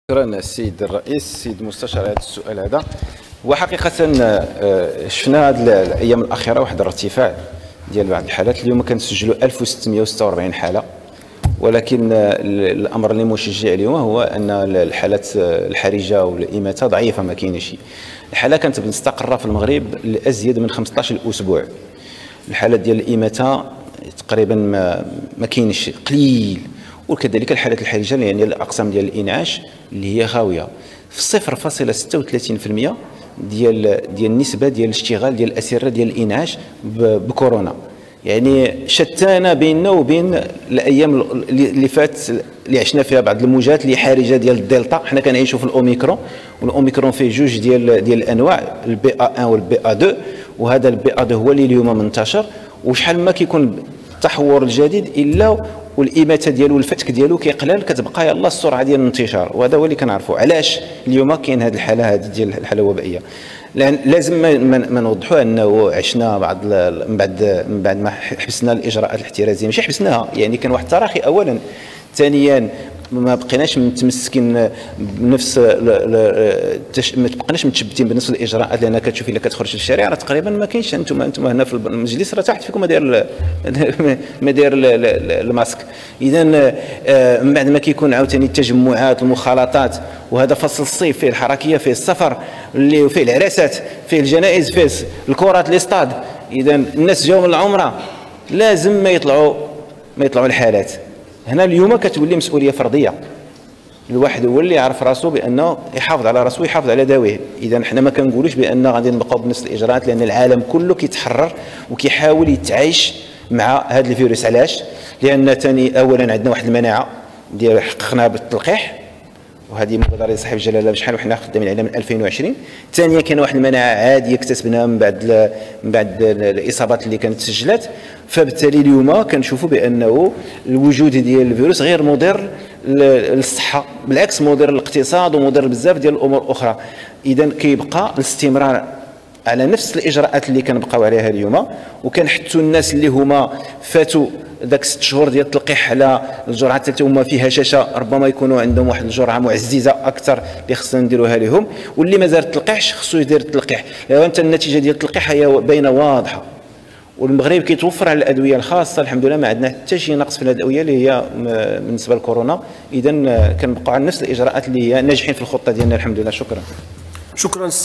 شكرا السيد الرئيس. السيد المستشار، هذا السؤال هذا وحقيقة شفنا هذه الأيام الأخيرة واحد الارتفاع ديال بعض الحالات. اليوم كنسجلوا 1646 حالة، ولكن الأمر اللي مشجع اليوم هو أن الحالات الحرجة والإماتة ضعيفة، ما كاينش. الحالة كانت مستقرة في المغرب لأزيد من 15 أسبوع. الحالات ديال الإماتة تقريبا ما كاينش، قليل. وكذلك الحالات الحرجه يعني الاقسام ديال الانعاش اللي هي خاويه في 0.36% ديال النسبه ديال الاشتغال ديال الاسره ديال الانعاش بكورونا. يعني شتانه بيننا وبين الايام اللي فات اللي عشنا فيها بعض الموجات اللي حارجه ديال الدلتا. حنا كنعيشوا في الاوميكرون، والاوميكرون فيه جوج ديال الانواع، البي ا 1 والبي ا 2، وهذا البي ا 2 هو اللي اليوم منتشر. وشحال ما كيكون التحور الجديد الا والاماته ديالو والفتك ديالو كيقلال، كتبقى يلاه السرعه ديال الانتشار. وهذا هو اللي كنعرفوا علاش اليوم كاين هذه الحاله هذه ديال الحاله الوبائيه. لازم ما نوضحوا انه عشنا من بعد ما حبسنا الاجراءات الاحترازيه. ماشي حبسناها، يعني كان واحد التراخي اولا. ثانيا ما بقيناش متمسكين بنفس ما بقيناش متشبتين بنفس الاجراءات، لان كتشوفي الا كتخرج للشارع راه تقريبا ما كاينش. انتم هنا في المجلس راه تحت فيكم ما داير الماسك. اذا من بعد ما كيكون عاوتاني التجمعات المخالطات، وهذا فصل الصيف فيه الحركيه، فيه السفر، اللي فيه العراسات، فيه الجنائز، فيه الكرات الاستاد. اذا الناس جاوا من العمره لازم ما يطلعوا الحالات. هنا اليوم كتولي مسؤوليه فرديه. الواحد هو اللي يعرف راسو بانه يحافظ على راسو ويحافظ على ذويه. اذا حنا ما كنقولوش بان غادي نبقاو بنفس الاجراءات، لان العالم كله كيتحرر وكيحاول يتعايش مع هذا الفيروس. علاش؟ لان ثاني اولا عندنا واحد المناعه ديال حققناها بالتلقيح، وهذه مبادره صاحب الجلاله بشحال وحنا خدامين عليها من 2020. ثانيا كاين واحد المناعه عاديه اكتسبناها من بعد الاصابات اللي كانت تسجلات. فبالتالي اليوم كنشوفوا بانه الوجود ديال الفيروس غير مضر للصحه، بالعكس مضر للاقتصاد ومضر بزاف ديال الامور الاخرى. اذا كيبقى الاستمرار على نفس الاجراءات اللي كنبقاو عليها اليوم، وكنحثوا الناس اللي هما فاتوا ذاك 6 شهور ديال التلقيح على الجرعه الثالثه هما في هشاشه، ربما يكونوا عندهم واحد الجرعه معززه اكثر اللي خصنا نديروها لهم. واللي مازال التلقيحش خصو يدير التلقيح. انت النتيجه ديال التلقيح هي باينه واضحه، والمغرب كيتوفر على الادويه الخاصه الحمد لله، ما عندنا حتى شي نقص في الادويه اللي هي بالنسبه لكورونا. اذا كنبقاو على نفس الاجراءات اللي هي ناجحين في الخطه ديالنا الحمد لله. شكرا.